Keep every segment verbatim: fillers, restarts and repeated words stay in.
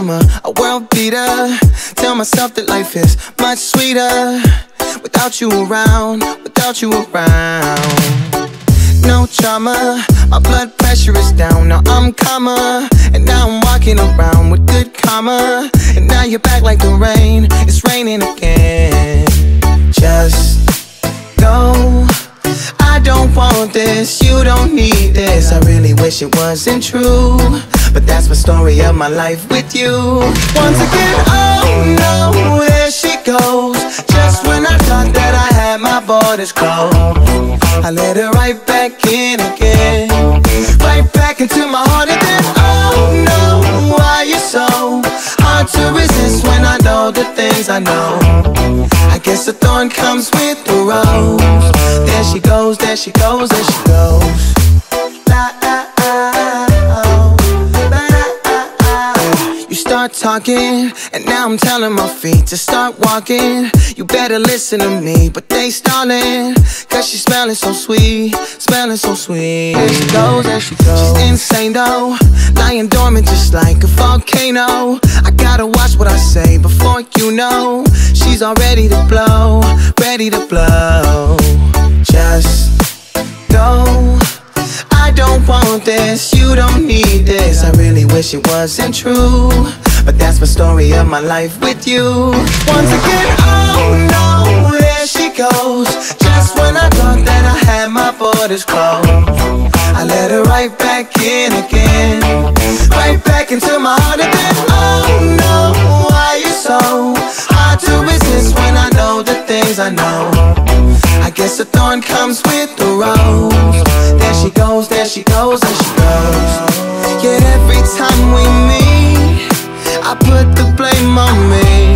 I'm a, a world beater. Tell myself that life is much sweeter without you around, without you around. No trauma, my blood pressure is down. Now I'm calmer, and now I'm walking around with good karma. And now you're back like the rain, it's raining again. Just go. I don't want this, you don't need this. I really wish it wasn't true, but that's the story of my life with you. Once again, oh no, there she goes. Just when I thought that I had my borders closed, I let her right back in again, right back into my heart. And then, oh no, why you so hard to resist when I know the things I know? I guess the thorn comes with the rose. There she goes, there she goes, there she goes. La, la, la, oh, la, la, la. You start talking, and now I'm telling my feet to start walking. You better listen to me, but they stalling, cause she's smelling so sweet, smelling so sweet. There she goes, there she goes. She's insane though, lying dormant just like a volcano. I gotta watch what I say before you know she's all ready to blow, ready to blow. Just go. I don't want this, you don't need this. I really wish it wasn't true, but that's the story of my life with you. Once again, oh no, there she goes. Just when I thought that I had my borders closed, I let her right back in again, right back into my heart. And then, oh no, why you so hard to resist when I know the things I know? I guess the thorn comes with the rose. There she goes, there she goes, there she goes. Yet every time we meet, I put the blame on me.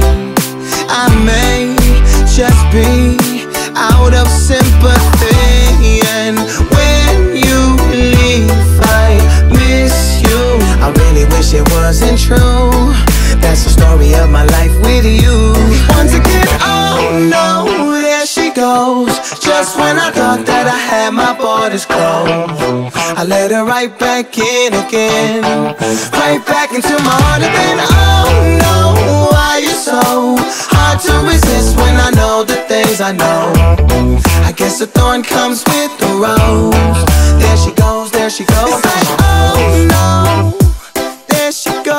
I may just be out of sympathy, and when you leave I miss you. I really wish it wasn't true. That's the story of my life with you. Once again, oh no, there she goes. Just when I thought that I had my borders closed, I let her right back in again, right back into my heart. And then, oh no, why you so hard to resist when I know the things I know? I guess the thorn comes with the rose. There she goes, there she goes. It's like, oh no, there she goes.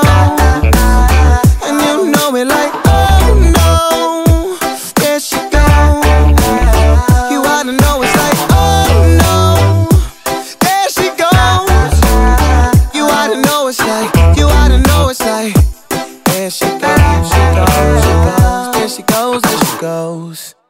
And you know it like, oh no, there she goes. You ought to know it's like, oh no, there she goes. You ought to know it's like, you ought to know it's like, there she goes, she goes, she goes, there she goes, there she goes.